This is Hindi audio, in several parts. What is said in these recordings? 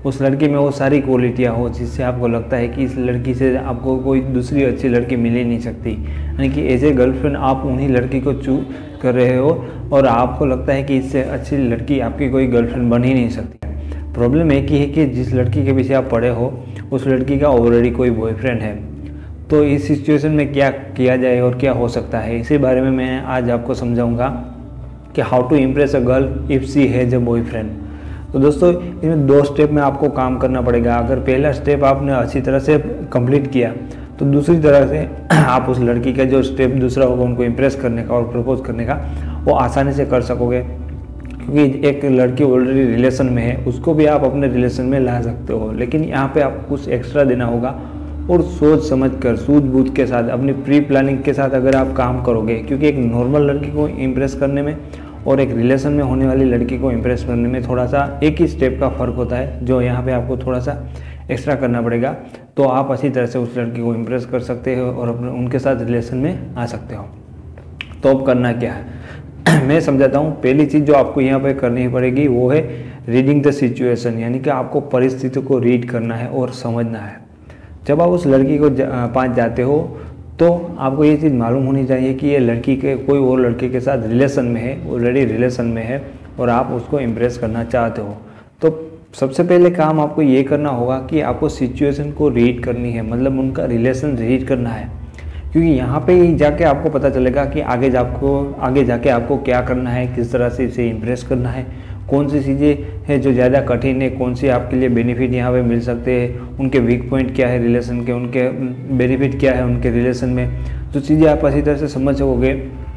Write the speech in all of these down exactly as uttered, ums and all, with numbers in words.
उस लड़की में वो सारी क्वालिटियाँ हो जिससे आपको लगता है कि इस लड़की से आपको कोई दूसरी अच्छी लड़की मिल ही नहीं सकती, यानी कि एज ए गर्लफ्रेंड आप उन्हीं लड़की को चूज कर रहे हो और आपको लगता है कि इससे अच्छी लड़की आपकी कोई गर्लफ्रेंड बन ही नहीं सकती। प्रॉब्लम एक ही है कि जिस लड़की के पीछे आप पड़े हो उस लड़की का ऑलरेडी कोई बॉयफ्रेंड है। तो इस सिचुएशन में क्या किया जाए और क्या हो सकता है, इसी बारे में मैं आज आपको समझाऊंगा कि how to impress a girl if she has a boyfriend. तो दोस्तों इसमें दो स्टेप में आपको काम करना पड़ेगा। अगर पहला स्टेप आपने अच्छी तरह से कंप्लीट किया तो दूसरी तरह से आप उस लड़की का जो स्टेप दूसरा होगा उनको इम्प्रेस करने का और प्रपोज करने का वो आसानी से कर सकोगे, क्योंकि एक लड़की ऑलरेडी रिलेशन में है उसको भी आप अपने रिलेशन में ला सकते हो। लेकिन यहाँ पे आपको कुछ एक्स्ट्रा देना होगा और सोच समझ कर सूझबूझ के साथ अपनी प्री प्लानिंग के साथ अगर आप काम करोगे, क्योंकि एक नॉर्मल लड़की को इम्प्रेस करने में और एक रिलेशन में होने वाली लड़की को इम्प्रेस करने में थोड़ा सा एक ही स्टेप का फ़र्क होता है, जो यहाँ पे आपको थोड़ा सा एक्स्ट्रा करना पड़ेगा। तो आप अच्छी तरह से उस लड़की को इम्प्रेस कर सकते हो और अपने उनके साथ रिलेशन में आ सकते हो। तो अब करना क्या है मैं समझाता हूँ। पहली चीज़ जो आपको यहाँ पे करनी पड़ेगी वो है रीडिंग द सिचुएशन, यानी कि आपको परिस्थिति को रीड करना है और समझना है। जब आप उस लड़की को जा, पास जाते हो तो आपको ये चीज़ मालूम होनी चाहिए कि ये लड़की के कोई और लड़के के साथ रिलेशन में है, ऑलरेडी रिलेशन में है और आप उसको इम्प्रेस करना चाहते हो। तो सबसे पहले काम आपको ये करना होगा कि आपको सिचुएशन को रीड करनी है, मतलब उनका रिलेशन रीड करना है, क्योंकि यहाँ पे ही जाके आपको पता चलेगा कि आगे जाको आगे जाके आपको क्या करना है, किस तरह से इसे इम्प्रेस करना है, कौन सी चीज़ें हैं जो ज़्यादा कठिन है, कौन सी आपके लिए बेनिफिट यहाँ पे मिल सकते हैं, उनके वीक पॉइंट क्या है रिलेशन के, उनके बेनिफिट क्या है उनके रिलेशन में। जो चीज़ें आप अच्छी तरह से समझ सकोगे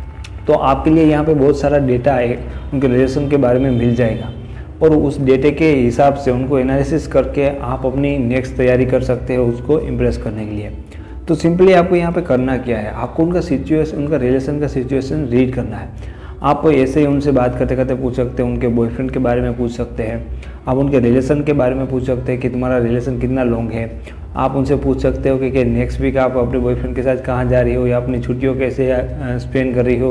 तो आपके लिए यहाँ पे बहुत सारा डेटा है उनके रिलेशन के बारे में मिल जाएगा और उस डेटे के हिसाब से उनको एनालिसिस करके आप अपनी नेक्स्ट तैयारी कर सकते हो उसको इम्प्रेस करने के लिए। तो सिंपली आपको यहाँ पे करना क्या है, आपको उनका सिचुएशन उनका रिलेशन का सिचुएशन रीड करना है। आप ऐसे ही उनसे बात करते करते पूछ सकते हैं, उनके बॉयफ्रेंड के बारे में पूछ सकते हैं, आप उनके रिलेशन के बारे में पूछ सकते हैं कि तुम्हारा रिलेशन कितना लॉन्ग है। आप उनसे पूछ सकते हो कि, कि नेक्स्ट वीक आप अपने बॉयफ्रेंड के साथ कहाँ जा रही हो या अपनी छुट्टियों कैसे स्पेंड कर रही हो।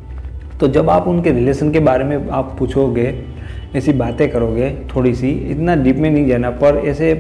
तो जब आप उनके रिलेशन के बारे में आप पूछोगे, ऐसी बातें करोगे, थोड़ी सी इतना डीप में नहीं जाना पर ऐसे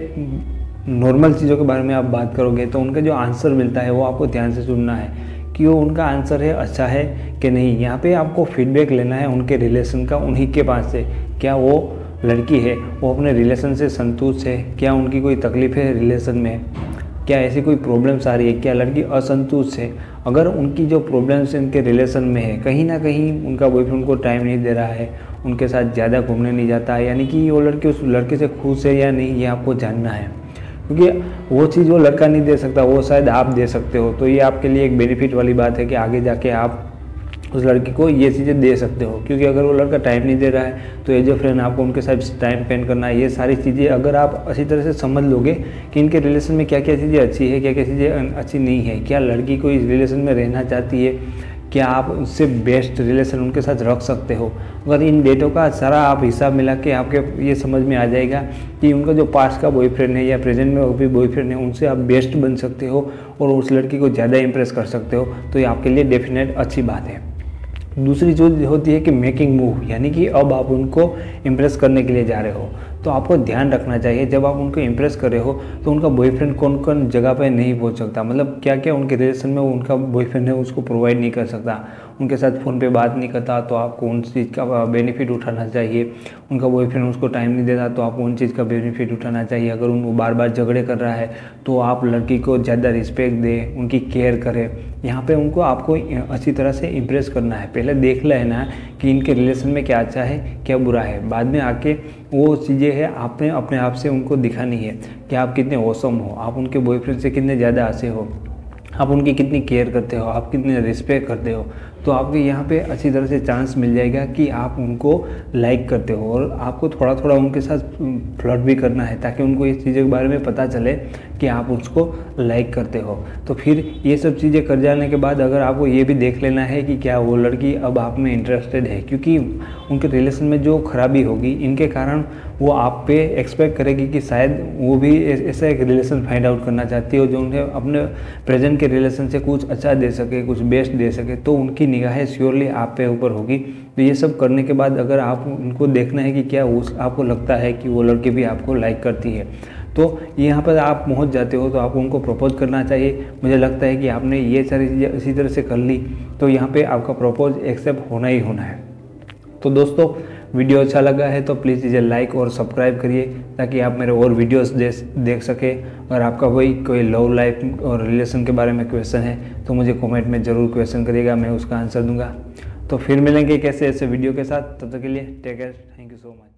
नॉर्मल चीज़ों के बारे में आप बात करोगे तो उनका जो आंसर मिलता है वो आपको ध्यान से सुनना है कि वो उनका आंसर है अच्छा है कि नहीं। यहाँ पे आपको फीडबैक लेना है उनके रिलेशन का, उन्हीं के पास से। क्या वो लड़की है वो अपने रिलेशन से संतुष्ट है, क्या उनकी कोई तकलीफ है रिलेशन में, क्या ऐसी कोई प्रॉब्लम्स आ रही है, क्या लड़की असंतुष्ट है। अगर उनकी जो प्रॉब्लम्स इनके रिलेशन में है, कहीं ना कहीं उनका बॉयफ्रेंड उनको टाइम नहीं दे रहा है, उनके साथ ज़्यादा घूमने नहीं जाता है, यानी कि वो लड़की उस लड़के से खुश है या नहीं, ये आपको जानना है। क्योंकि वो चीज़ वो लड़का नहीं दे सकता, वो शायद आप दे सकते हो। तो ये आपके लिए एक बेनिफिट वाली बात है कि आगे जाके आप उस लड़की को ये चीज़ें दे सकते हो। क्योंकि अगर वो लड़का टाइम नहीं दे रहा है तो एज ए फ्रेंड आपको उनके साथ टाइम स्पेंड करना है। ये सारी चीज़ें अगर आप अच्छी तरह से समझ लोगे कि इनके रिलेशन में क्या क्या चीज़ें अच्छी है, क्या क्या चीज़ें अच्छी नहीं है, क्या लड़की को इस रिलेशन में रहना चाहती है, क्या आप उससे बेस्ट रिलेशन उनके साथ रख सकते हो। अगर इन डेटों का सारा आप हिसाब मिला के आपके ये समझ में आ जाएगा कि उनका जो पास्ट का बॉयफ्रेंड है या प्रेजेंट में अभी बॉयफ्रेंड है उनसे आप बेस्ट बन सकते हो और उस लड़की को ज़्यादा इंप्रेस कर सकते हो, तो ये आपके लिए डेफिनेट अच्छी बात है। दूसरी चीज़ होती है कि मेकिंग मूव, यानी कि अब आप उनको इम्प्रेस करने के लिए जा रहे हो। तो आपको ध्यान रखना चाहिए जब आप उनको इम्प्रेस कर रहे हो तो उनका बॉयफ्रेंड कौन कौन जगह पे नहीं पहुंच सकता, मतलब क्या क्या उनके रिलेशन में उनका बॉयफ्रेंड है उसको प्रोवाइड नहीं कर सकता, उनके साथ फ़ोन पे बात नहीं करता तो आपको उन चीज़ का बेनिफिट उठाना चाहिए। उनका बॉयफ्रेंड उसको टाइम नहीं देता तो आपको उन चीज़ का बेनिफिट उठाना चाहिए। अगर उन वो बार बार झगड़े कर रहा है तो आप लड़की को ज़्यादा रिस्पेक्ट दें, उनकी केयर करें। यहाँ पे उनको आपको अच्छी तरह से इम्प्रेस करना है। पहले देख लेना कि इनके रिलेशन में क्या अच्छा है क्या बुरा है, बाद में आके वो चीज़ें है आपने अपने आप से उनको दिखानी है कि आप कितने औसम हो, आप उनके बॉयफ्रेंड से कितने ज़्यादा आसे हो, आप उनकी कितनी केयर करते हो, आप कितने रिस्पेक्ट करते हो। तो आपको यहाँ पे अच्छी तरह से चांस मिल जाएगा कि आप उनको लाइक करते हो और आपको थोड़ा थोड़ा उनके साथ फ्लर्ट भी करना है ताकि उनको इस चीज़ों के बारे में पता चले कि आप उसको लाइक करते हो। तो फिर ये सब चीज़ें कर जाने के बाद अगर आपको ये भी देख लेना है कि क्या वो लड़की अब आप में इंटरेस्टेड है, क्योंकि उनके रिलेशन में जो खराबी होगी इनके कारण वो आप पे एक्सपेक्ट करेगी कि शायद वो भी ऐसा एक रिलेशन फाइंड आउट करना चाहती हो जो उन्हें अपने प्रेजेंट के रिलेशन से कुछ अच्छा दे सके, कुछ बेस्ट दे सके, तो उनकी निगाहें श्योरली आप पे ऊपर होगी। तो ये सब करने के बाद अगर आप उनको देखना है कि क्या उस आपको लगता है कि वो लड़की भी आपको लाइक करती है, तो यहाँ पर आप पहुँच जाते हो तो आपको उनको प्रपोज करना चाहिए। मुझे लगता है कि आपने ये सारी चीज़ें इसी तरह से कर ली तो यहाँ पे आपका प्रपोज एक्सेप्ट होना ही होना है। तो दोस्तों, वीडियो अच्छा लगा है तो प्लीज़ इसे लाइक और सब्सक्राइब करिए ताकि आप मेरे और वीडियोस देख सके। और आपका कोई कोई लव लाइफ और रिलेशन के बारे में क्वेश्चन है तो मुझे कमेंट में ज़रूर क्वेश्चन करिएगा, मैं उसका आंसर दूंगा। तो फिर मिलेंगे कैसे ऐसे वीडियो के साथ, तब तक के लिए take care, thank you so much.